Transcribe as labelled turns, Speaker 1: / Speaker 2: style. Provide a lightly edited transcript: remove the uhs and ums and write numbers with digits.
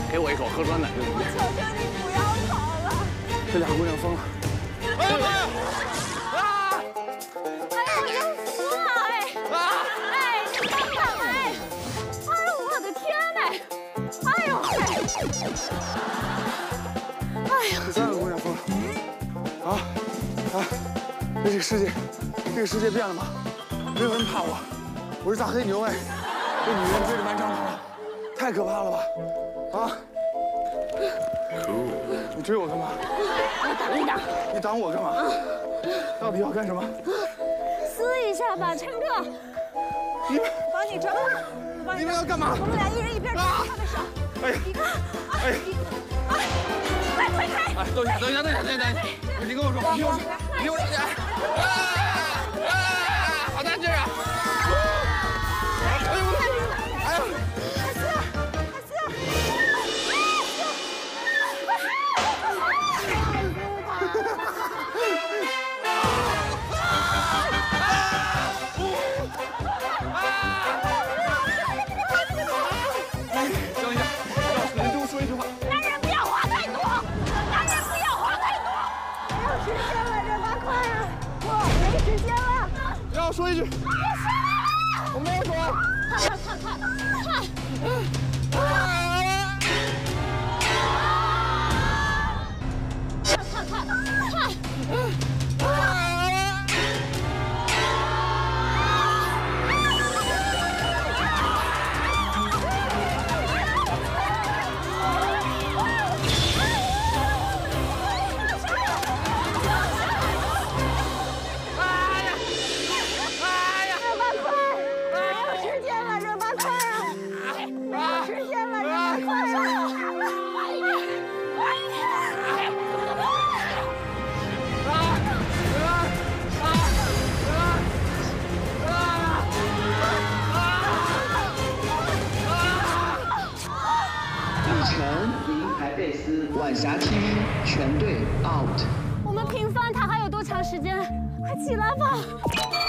Speaker 1: 给我一口喝酸奶就行。
Speaker 2: 我求求你不要跑了！
Speaker 1: 这俩姑娘疯了！哎呀妈呀！啊！
Speaker 2: 哎呀，我要服了哎！
Speaker 1: 啊！
Speaker 2: 哎，你帮帮哎！哎呦，我的天呐！哎呦哎呀！
Speaker 1: 这3个姑娘疯了！啊！这个世界变了吗？没有人怕我，我是大黑牛哎！这女人追着满场跑，太可怕了吧！啊！你追我干嘛？
Speaker 2: 我挡一挡。
Speaker 1: 你挡我干嘛？到底要干什么？
Speaker 2: 撕一下吧，陈哥。
Speaker 1: 你们
Speaker 2: 帮你抓。
Speaker 1: 你们要干嘛？
Speaker 2: 我们俩一人一边抓他的手。
Speaker 1: 哎呀！哎呀！
Speaker 2: 快推开！
Speaker 1: 哎，等一下！你跟我说，你跟我说，好大劲儿啊！哎呦我的！哎呦！等一下，你跟我说一句话。
Speaker 2: 男人不要话太多，男人不要话太多。没有时间了，热巴快啊！我没时间了。
Speaker 1: 让我说一句。我没有说。
Speaker 3: 晚霞 TV 全队 out。
Speaker 2: 我们平反他还有多长时间？快起来吧！